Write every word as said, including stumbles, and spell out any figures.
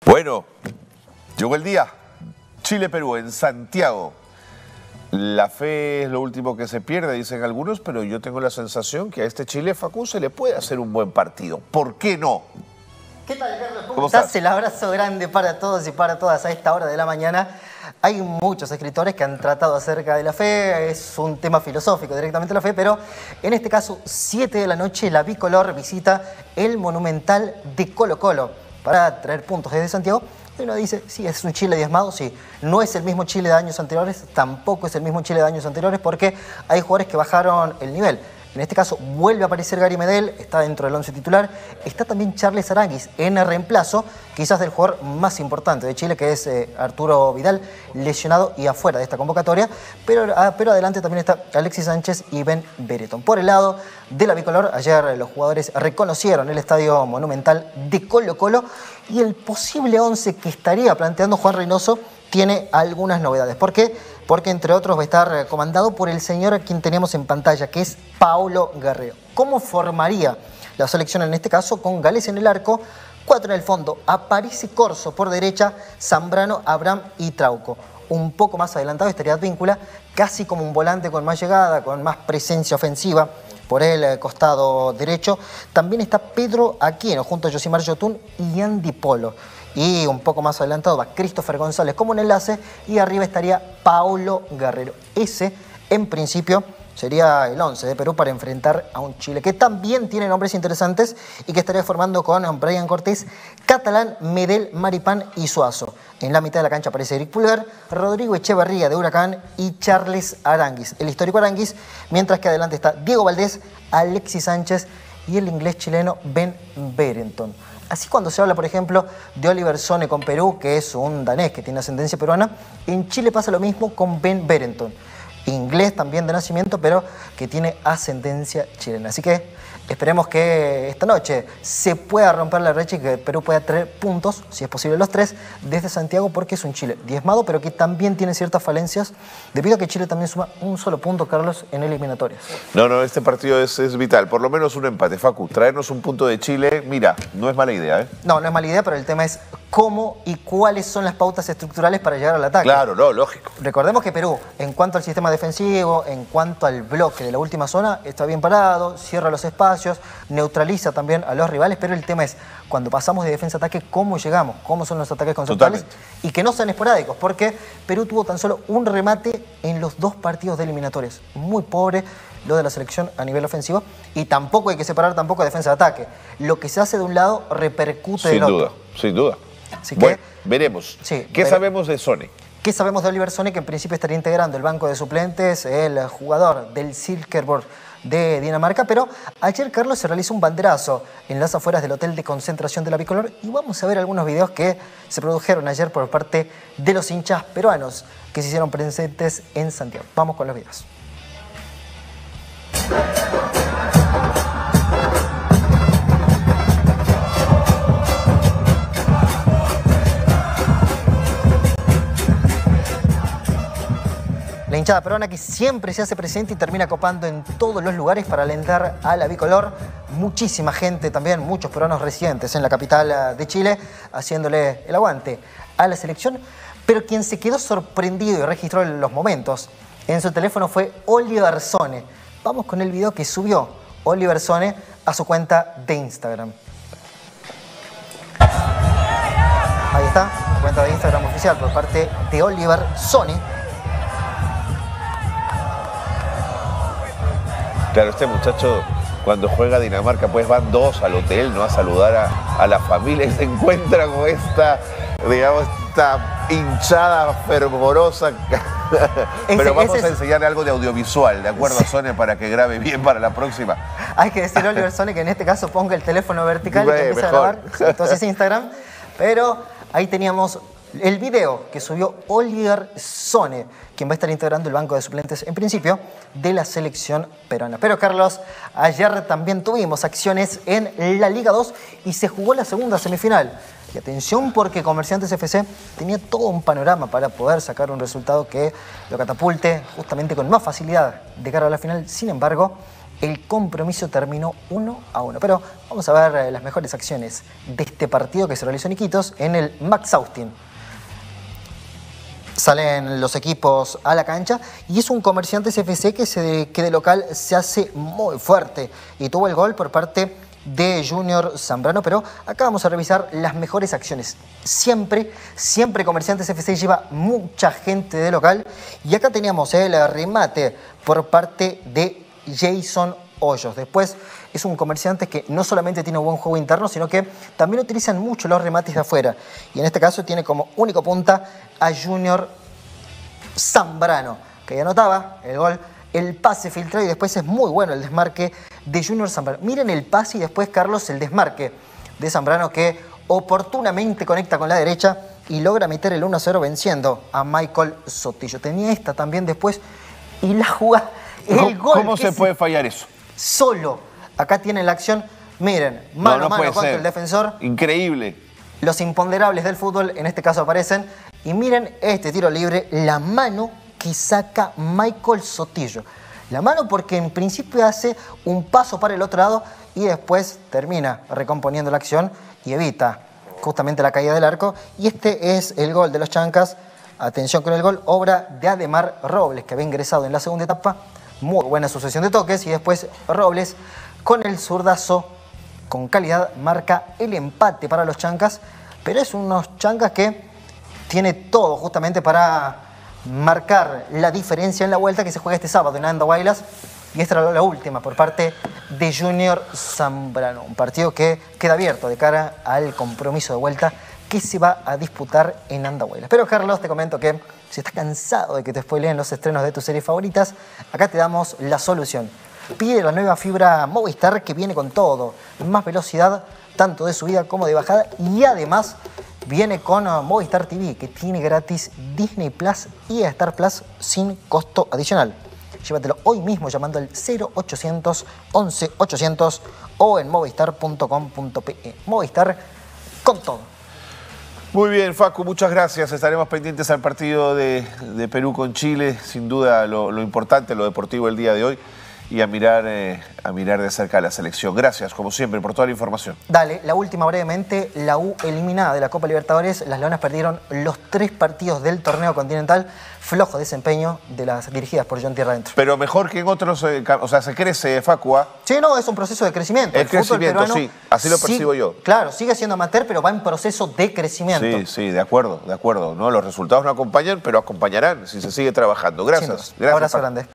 Bueno, llegó el día. Chile-Perú en Santiago. La fe es lo último que se pierde, dicen algunos, pero yo tengo la sensación que a este Chile, Facu, se le puede hacer un buen partido. ¿Por qué no? ¿Qué tal, Carlos? ¿Cómo, ¿Cómo estás? estás? El abrazo grande para todos y para todas a esta hora de la mañana. Hay muchos escritores que han tratado acerca de la fe, es un tema filosófico directamente la fe, pero en este caso, siete de la noche, la Bicolor visita el Monumental de Colo-Colo para traer puntos desde Santiago. Y uno dice, sí, es un Chile diezmado, sí. No es el mismo Chile de años anteriores, tampoco es el mismo Chile de años anteriores, porque hay jugadores que bajaron el nivel. En este caso vuelve a aparecer Gary Medel, está dentro del once titular. Está también Charles Aranguis en el reemplazo, quizás del jugador más importante de Chile, que es eh, Arturo Vidal, lesionado y afuera de esta convocatoria. Pero, ah, pero adelante también está Alexis Sánchez y Ben Brereton. Por el lado de la Bicolor, ayer los jugadores reconocieron el Estadio Monumental de Colo-Colo y el posible once que estaría planteando Juan Reynoso tiene algunas novedades. ¿Por qué? Porque, entre otros, va a estar comandado por el señor a quien tenemos en pantalla, que es Paulo Guerrero. ¿Cómo formaría la selección en este caso? Con Gales en el arco, cuatro en el fondo, Aparici Corso por derecha, Zambrano, Abraham y Trauco. Un poco más adelantado estaría Advíncula, casi como un volante con más llegada, con más presencia ofensiva por el costado derecho. También está Pedro Aquino junto a Yosimar Yotun y Andy Polo. Y un poco más adelantado va Christopher González como un enlace y arriba estaría Paulo Guerrero. Ese, en principio, sería el once de Perú para enfrentar a un Chile que también tiene nombres interesantes y que estaría formando con Brian Cortés, Catalán, Medel, Maripán y Suazo. En la mitad de la cancha aparece Eric Pulgar, Rodrigo Echeverría de Huracán y Charles Aranguis, el histórico Aranguis, mientras que adelante está Diego Valdés, Alexis Sánchez y el inglés chileno Ben Brereton. Así cuando se habla, por ejemplo, de Oliver Sone con Perú, que es un danés que tiene ascendencia peruana, en Chile pasa lo mismo con Ben Brereton. Inglés también de nacimiento, pero que tiene ascendencia chilena. Así que esperemos que esta noche se pueda romper la racha y que Perú pueda traer puntos, si es posible los tres, desde Santiago, porque es un Chile diezmado, pero que también tiene ciertas falencias, debido a que Chile también suma un solo punto, Carlos, en eliminatorias. No, no, este partido es, es vital. Por lo menos un empate, Facu. Traernos un punto de Chile, mira, no es mala idea, ¿eh? No, no es mala idea, pero el tema es cómo y cuáles son las pautas estructurales para llegar al ataque. Claro, no, lógico. Recordemos que Perú, en cuanto al sistema defensivo, en cuanto al bloque de la última zona, está bien parado, cierra los espacios, neutraliza también a los rivales, pero el tema es, cuando pasamos de defensa a ataque, ¿cómo llegamos? ¿Cómo son los ataques conceptuales? Totalmente. Y que no sean esporádicos, porque Perú tuvo tan solo un remate en los dos partidos de eliminatorias. Muy pobre lo de la selección a nivel ofensivo, y tampoco hay que separar tampoco defensa de ataque. Lo que se hace de un lado repercute del otro. Sin duda, sin duda. Así bueno, que, veremos. Sí, ¿Qué pero, sabemos de Sone? ¿Qué sabemos de Oliver Sone? Que en principio estaría integrando el banco de suplentes, el jugador del Silkeborg de Dinamarca, pero ayer, Carlos, se realizó un banderazo en las afueras del hotel de concentración de la Bicolor y vamos a ver algunos videos que se produjeron ayer por parte de los hinchas peruanos que se hicieron presentes en Santiago. Vamos con los videos. La hinchada peruana que siempre se hace presente y termina copando en todos los lugares para alentar a la Bicolor. Muchísima gente también, muchos peruanos residentes en la capital de Chile, haciéndole el aguante a la selección. Pero quien se quedó sorprendido y registró los momentos en su teléfono fue Oliver Sone. Vamos con el video que subió Oliver Sone a su cuenta de Instagram. Ahí está, cuenta de Instagram oficial por parte de Oliver Sone. Claro, este muchacho cuando juega Dinamarca pues van dos al hotel, ¿no? A saludar a, a la familia y se encuentra con esta, digamos, esta hinchada fervorosa. Pero ese, vamos ese a enseñarle algo de audiovisual, ¿de acuerdo, sí, a Sone, para que grabe bien para la próxima? Hay que decirle a Oliver Sone que en este caso ponga el teléfono vertical y que empiece mejor. a grabar. Entonces Instagram. Pero ahí teníamos el video que subió Oliver Sone, quien va a estar integrando el banco de suplentes, en principio, de la selección peruana. Pero, Carlos, ayer también tuvimos acciones en la Liga dos y se jugó la segunda semifinal. Y atención, porque Comerciantes F C tenía todo un panorama para poder sacar un resultado que lo catapulte justamente con más facilidad de cara a la final. Sin embargo, El compromiso terminó uno a uno. Pero vamos a ver las mejores acciones de este partido que se realizó en Iquitos en el Max Austin. Salen los equipos a la cancha y es un Comerciantes F C que, se, que de local se hace muy fuerte. Y tuvo el gol por parte de Junior Zambrano, pero acá vamos a revisar las mejores acciones. Siempre, siempre Comerciantes F C lleva mucha gente de local y acá teníamos el remate por parte de Jason Hoyos. Después es un Comerciantes que no solamente tiene un buen juego interno, sino que también utilizan mucho los remates de afuera. Y en este caso tiene como único punta a Junior Zambrano, que ya anotaba el gol, el pase filtrado y después es muy bueno el desmarque de Junior Zambrano. Miren el pase y después, Carlos, el desmarque de Zambrano que oportunamente conecta con la derecha y logra meter el uno a cero venciendo a Michael Sotillo. Tenía esta también después y la jugada, el ¿Cómo, gol. ¿Cómo se puede fallar eso? Solo. Acá tienen la acción. Miren, mano no, no a mano puede contra ser. el defensor. Increíble. Los imponderables del fútbol en este caso aparecen. Y miren este tiro libre, la mano que saca Michael Sotillo. La mano porque en principio hace un paso para el otro lado y después termina recomponiendo la acción y evita justamente la caída del arco. Y este es el gol de los Chancas. Atención con el gol, obra de Ademar Robles, que había ingresado en la segunda etapa. Muy buena sucesión de toques y después Robles con el zurdazo con calidad marca el empate para los Chancas. Pero es unos Chancas que tiene todo justamente para marcar la diferencia en la vuelta que se juega este sábado en Andahuaylas. Y esta era la última por parte de Junior Zambrano. Un partido que queda abierto de cara al compromiso de vuelta que se va a disputar en Andahuaylas. Pero Carlos, te comento que si estás cansado de que te spoileen los estrenos de tus series favoritas, acá te damos la solución. Pide la nueva fibra Movistar que viene con todo. Más velocidad, tanto de subida como de bajada. Y además viene con uh, Movistar T V, que tiene gratis Disney Plus y Star Plus sin costo adicional. Llévatelo hoy mismo llamando al cero ochocientos once ochocientos o en movistar punto com punto pe. Movistar con todo. Muy bien, Facu, muchas gracias. Estaremos pendientes al partido de, de Perú con Chile. Sin duda lo, lo importante, lo deportivo el día de hoy. Y a mirar, eh, a mirar de cerca la selección. Gracias, como siempre, por toda la información. Dale, la última brevemente. La U eliminada de la Copa Libertadores. Las Leonas perdieron los tres partidos del torneo continental. Flojo desempeño de las dirigidas por John Tierra Adentro. Pero mejor que en otros, eh, o sea, se crece, Facu, ¿ah? Sí, no, es un proceso de crecimiento. El, El crecimiento, peruano, sí, así lo percibo sí, yo. Claro, sigue siendo amateur, pero va en proceso de crecimiento. Sí, sí, de acuerdo, de acuerdo. ¿No? Los resultados no acompañan, pero acompañarán si se sigue trabajando. Gracias. Sí, gracias abrazo Facu. grande.